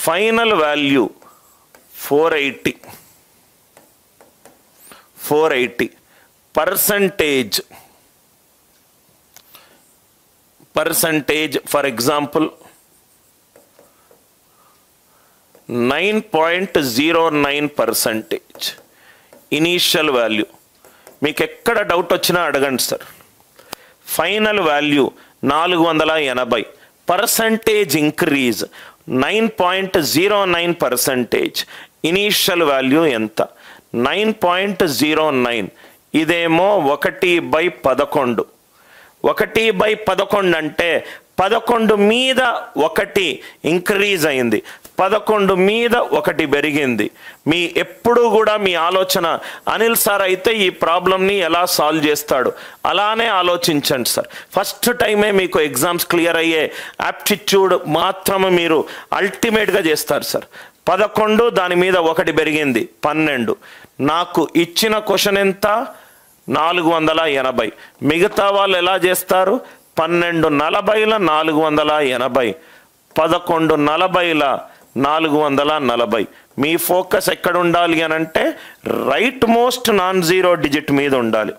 Final value 480 percentage for example 9.09% initial value. మీకు ఎక్కడ doubt వచ్చినా అడగండి sir. Final value 480, percentage increase 9.09%, initial value ఎంత? 9.09. ఇదేమో 1/11. 1/11 అంటే 11 మీద 1 ఇంక్రీజ్ అయింది, 11 మీద 1 పెరిగింది. మీ ఎప్పుడు కూడా మీ ఆలోచన అనిల్ సార్ అయితే ఈ ప్రాబ్లమ్ని ఎలా సాల్వ్ చేస్తాడు అలానే ఆలోచించండి సార్. ఫస్ట్ టైమే మీకు ఎగ్జామ్స్ క్లియర్ అయ్యే యాప్టిట్యూడ్ మాత్రమే మీరు అల్టిమేట్గా చేస్తారు సార్. 11 దాని మీద 1 పెరిగింది 12. నాకు ఇచ్చిన క్వశ్చన్ ఎంత? 480. మిగతా వాళ్ళు ఎలా చేస్తారు? 1240ల 480, 1140ల 440. మీ ఫోకస్ ఎక్కడ ఉండాలి అని అంటే right most non zero digit మీద ఉండాలి.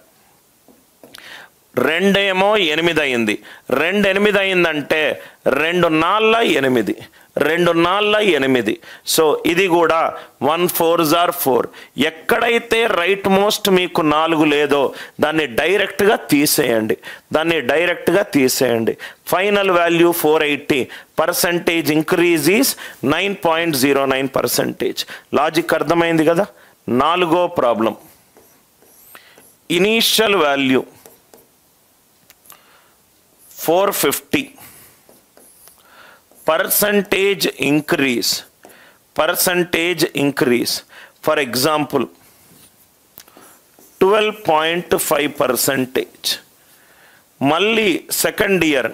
2 ఏమో 8 అయింది. 2 8 అయిందంటే 2 4 8, 2 4 8. సో ఇది కూడా 1 4s are 4. ఎక్కడైతే రైట్ మోస్ట్ మీకు 4 లేదో దాన్ని డైరెక్ట్గా తీసేయండి. Final value 480, percentage increase is 9.09%. Logic అర్థమైంది కదా? 4వ problem. Initial value 450, percentage increase for example 12.5%. మళ్ళీ సెకండ్ ఇయర్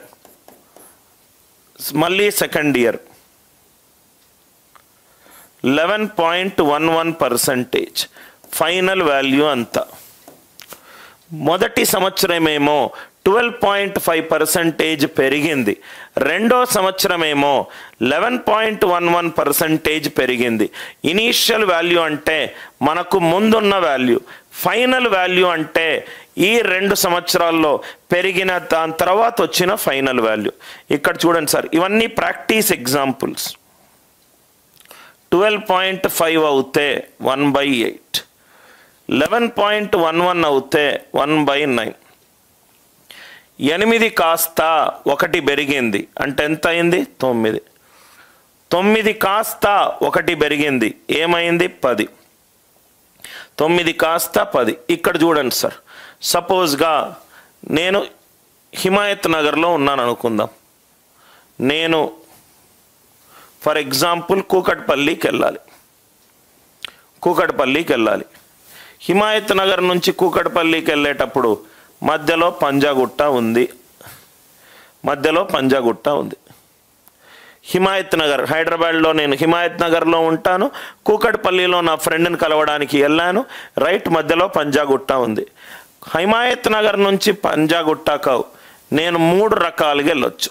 11.11%. ఫైనల్ వాల్యూ అంత. మొదటి సంవత్సరమేమో 12.5% పెరిగింది, రెండో సంవత్సరమేమో 11.11% పెరిగింది. ఇనీషియల్ వాల్యూ అంటే మనకు ముందున్న వాల్యూ, ఫైనల్ వాల్యూ అంటే ఈ 2 సంవత్సరాల్లో పెరిగిన దాని తర్వాత వచ్చిన ఫైనల్ వాల్యూ. ఇక్కడ చూడండి సార్, ఇవన్నీ ప్రాక్టీస్ ఎగ్జాంపుల్స్. 12.5 అవుతే 1/8, 11.11 అవుతే 1/9. 8 కాస్త 1 పెరిగింది అంటే ఎంత అయింది? 9. 9 కాస్త 1 పెరిగింది ఏమైంది? 10. 9 కాస్త 10. ఇక్కడ చూడండి సార్, సపోజ్గా నేను హిమాయత్ నగర్లో ఉన్నాను అనుకుందాం. నేను ఫర్ ఎగ్జాంపుల్ కూకట్పల్లికి వెళ్ళాలి. హిమాయత్ నగర్ నుంచి కూకట్పల్లికి వెళ్ళేటప్పుడు మధ్యలో పంజాగుట్ట ఉంది. హిమాయత్ నగర్, హైదరాబాద్లో నేను హిమాయత్ నగర్లో ఉంటాను. కూకట్పల్లిలో నా ఫ్రెండ్ని కలవడానికి వెళ్ళాను. రైట్ మధ్యలో పంజాగుట్ట ఉంది. హిమాయత్ నగర్ నుంచి పంజాగుట్టకు నేను 3 రకాలుగా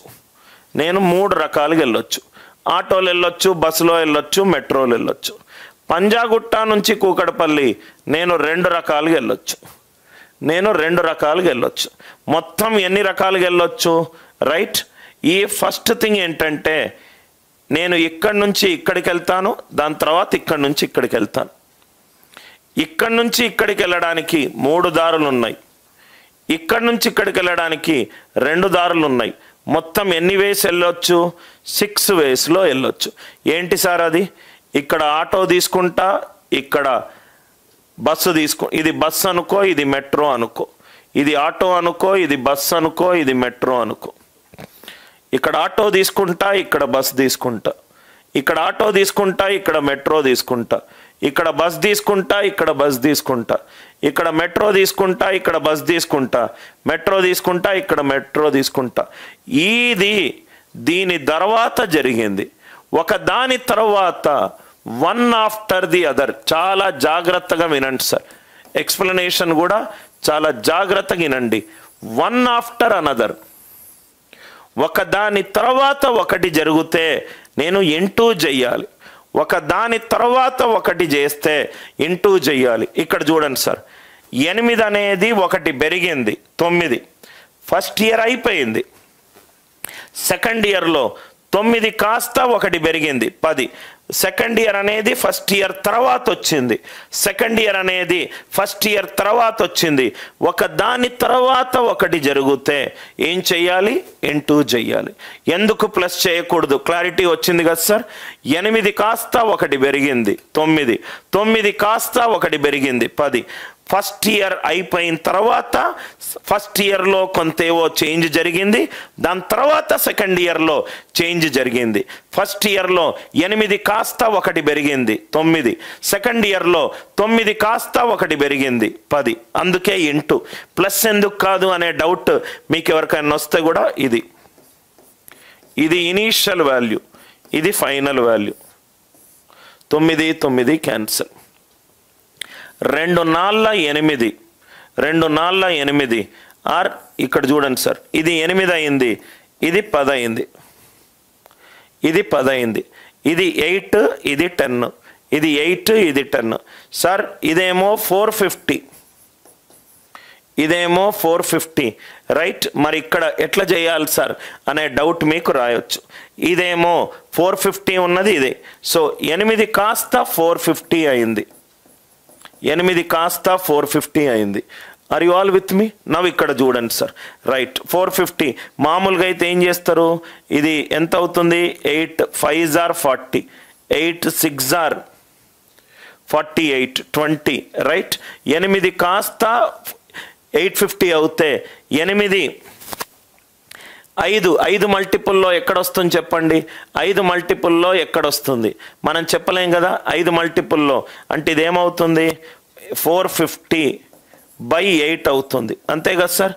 వెళ్ళొచ్చు. ఆటోలు వెళ్ళొచ్చు, బస్సులో వెళ్ళొచ్చు, మెట్రోలు వెళ్ళొచ్చు. పంజాగుట్ట నుంచి కూకట్పల్లి నేను 2 రకాలుగా వెళ్ళొచ్చు. మొత్తం ఎన్ని రకాలుగా వెళ్ళొచ్చు? రైట్. ఈ ఫస్ట్ థింగ్ ఏంటంటే నేను ఇక్కడి నుంచి ఇక్కడికి వెళ్తాను, దాని తర్వాత ఇక్కడి నుంచి ఇక్కడికి వెళ్తాను. ఇక్కడి నుంచి ఇక్కడికి వెళ్ళడానికి 3 దారులు ఉన్నాయి, ఇక్కడి నుంచి ఇక్కడికి వెళ్ళడానికి 2 దారులు ఉన్నాయి. మొత్తం ఎన్ని వేస్ వెళ్ళొచ్చు? 6 వేస్లో వెళ్ళొచ్చు. ఏంటి సార్ అది? ఇక్కడ ఆటో తీసుకుంటా, ఇక్కడ బస్సు ఇది బస్సు అనుకో, ఇది మెట్రో అనుకో. ఇది ఆటో అనుకో, ఇది బస్సు అనుకో, ఇది మెట్రో అనుకో. ఇక్కడ ఆటో తీసుకుంటా, ఇక్కడ బస్ తీసుకుంటా. ఇక్కడ ఆటో తీసుకుంటా, ఇక్కడ మెట్రో తీసుకుంటా. ఇక్కడ బస్ తీసుకుంటా, ఇక్కడ బస్ తీసుకుంటా. ఇక్కడ మెట్రో తీసుకుంటా, ఇక్కడ బస్ తీసుకుంటా. మెట్రో తీసుకుంటా, ఇక్కడ మెట్రో తీసుకుంటా. దీని తర్వాత జరిగింది. ఒక దాని తర్వాత వన్ ఆఫ్టర్ ది అదర్. చాలా జాగ్రత్తగా వినండి సార్, ఎక్స్ప్లెనేషన్ కూడా చాలా జాగ్రత్తగా వినండి. వన్ ఆఫ్టర్ అనదర్, ఒక దాని తర్వాత ఒకటి జరిగితే నేను ఇంటూ చెయ్యాలి. ఒక దాని తర్వాత ఒకటి చేస్తే ఇంటూ చెయ్యాలి. ఇక్కడ చూడండి సార్, 8 అనేది ఒకటి పెరిగింది 9, ఫస్ట్ ఇయర్ అయిపోయింది. సెకండ్ ఇయర్లో 9 కాస్త ఒకటి పెరిగింది 10. సెకండ్ ఇయర్ అనేది ఫస్ట్ ఇయర్ తర్వాత వచ్చింది. సెకండ్ ఇయర్ అనేది ఫస్ట్ ఇయర్ తర్వాత వచ్చింది. ఒక దాని తర్వాత ఒకటి జరిగితే ఏం చెయ్యాలి? ఇంటూ చెయ్యాలి. ఎందుకు ప్లస్ చేయకూడదు? క్లారిటీ వచ్చింది కదా సార్. 8 కాస్త ఒకటి పెరిగింది 9, 9 కాస్త ఒకటి పెరిగింది 10. ఫస్ట్ ఇయర్ అయిపోయిన తర్వాత ఫస్ట్ ఇయర్లో కొంతేవో చేంజ్ జరిగింది, దాని తర్వాత సెకండ్ ఇయర్లో చేంజ్ జరిగింది. ఫస్ట్ ఇయర్లో 8 కాస్త ఒకటి పెరిగింది 9, సెకండ్ ఇయర్లో 9 కాస్త ఒకటి పెరిగింది 10. అందుకే ఇంటూ. ప్లస్ ఎందుకు కాదు అనే డౌట్ మీకు ఎవరికైనా వస్తే కూడా ఇది ఇనీషియల్ వాల్యూ, ఇది ఫైనల్ వాల్యూ. 9, 9 క్యాన్సల్. 2 4 8, 2 4 8 ఆర్ ఇక్కడ చూడండి సార్, ఇది 8 అయింది, ఇది 10 అయింది, ఇది 10 అయింది, ఇది 8, ఇది 10, ఇది 8, ఇది 10 సార్. ఇదేమో 450, ఇదేమో 450 రైట్. మరి ఇక్కడ ఎట్లా చేయాలి సార్ అనే డౌట్ మీకు రాయొచ్చు. ఇదేమో 450 ఉన్నది ఇదే. సో 8 కాస్త 450 అయింది, 8 కాస్త 450 అయింది. Are you all with me? Now ఇక్కడ చూడండి సార్, రైట్. 450 మామూలుగా అయితే ఏం చేస్తారు? ఇది ఎంత అవుతుంది? 8 5 are 40, 8 6 are 48, 20 రైట్. 8 కాస్త 850 అవుతే 8 5 మల్టిపుల్లో ఎక్కడొస్తుంది చెప్పండి? 5 మల్టిపుల్లో ఎక్కడొస్తుంది? మనం చెప్పలేం కదా. 5 మల్టిపుల్లో అంటే ఇదేమవుతుంది? 450/8 అవుతుంది, అంతే కదా సార్.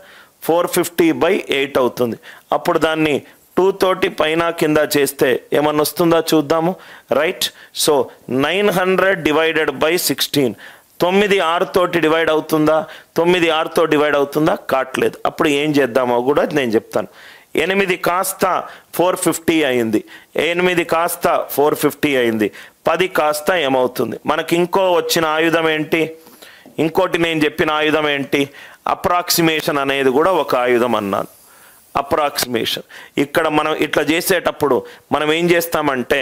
450/8 అవుతుంది. అప్పుడు దాన్ని 2 తోటి పైన కింద చేస్తే ఏమన్నా వస్తుందా చూద్దాము, రైట్. సో 900 / 16, 9 6 తోటి డివైడ్ అవుతుందా? 9 6 తో డివైడ్ అవుతుందా? కావట్లేదు. అప్పుడు ఏం చేద్దామో కూడా నేను చెప్తాను. 8 కాస్త 450 అయింది, 8 కాస్త 450 అయింది, 10 కాస్త ఏమవుతుంది? మనకి ఇంకో వచ్చిన ఆయుధం ఏంటి? ఇంకోటి నేను చెప్పిన ఆయుధం ఏంటి? అప్రాక్సిమేషన్ అనేది కూడా ఒక ఆయుధం అన్నాను. అప్రాక్సిమేషన్. ఇక్కడ మనం ఇట్లా చేసేటప్పుడు మనం ఏం చేస్తామంటే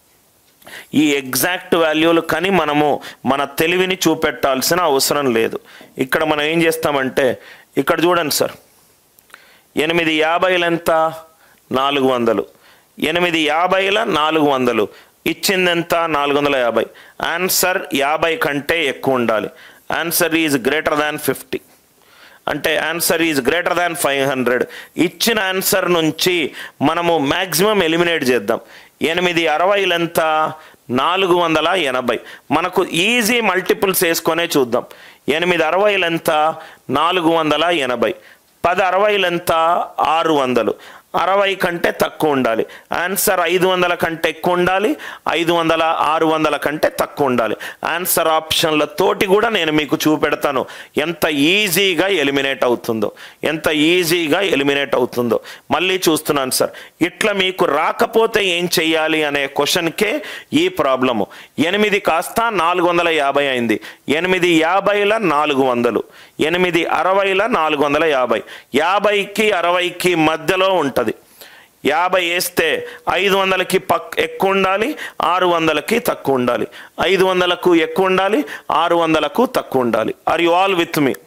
ఈ ఎగ్జాక్ట్ వాల్యూలు కానీ మనము మన తెలివిని చూపెట్టాల్సిన అవసరం లేదు. ఇక్కడ మనం ఏం చేస్తామంటే ఇక్కడ చూడండి సార్, 8 50 ఎంత? 400. 8 50 400 ఇచ్చింది ఎంత? 450. ఆన్సర్ 50 కంటే ఎక్కువ ఉండాలి. ఆన్సర్ ఈజ్ గ్రేటర్ దాన్ 50, అంటే ఆన్సర్ ఈజ్ గ్రేటర్ దాన్ 500. ఇచ్చిన ఆన్సర్ నుంచి మనము మ్యాక్సిమం ఎలిమినేట్ చేద్దాం. 8 60 ఎంత? 480. మనకు ఈజీ మల్టిపుల్స్ వేసుకొనే చూద్దాం. 8 60 ఎంత? 480. 10 60 ఎంత? 600. 60 కంటే తక్కువ ఉండాలి. ఆన్సర్ 500 కంటే ఎక్కువ ఉండాలి, 500 600 కంటే తక్కువ ఉండాలి. ఆన్సర్ ఆప్షన్ల తోటి కూడా నేను మీకు చూపెడతాను ఎంత ఈజీగా ఎలిమినేట్ అవుతుందో, ఎంత ఈజీగా ఎలిమినేట్ అవుతుందో. మళ్ళీ చూస్తున్నాను సార్. ఇట్లా మీకు రాకపోతే ఏం చెయ్యాలి అనే క్వశ్చన్కే ఈ ప్రాబ్లము. 8 కాస్త 450 అయింది, 8 50 400, 8 60 450. 50కి 60కి మధ్యలో ఉంటుంది. 50 వేస్తే 500కి ఎక్కువ ఉండాలి, 600కి తక్కువ ఉండాలి. 500కు ఎక్కువ ఉండాలి, 600కు తక్కువ ఉండాలి. Are you all with me?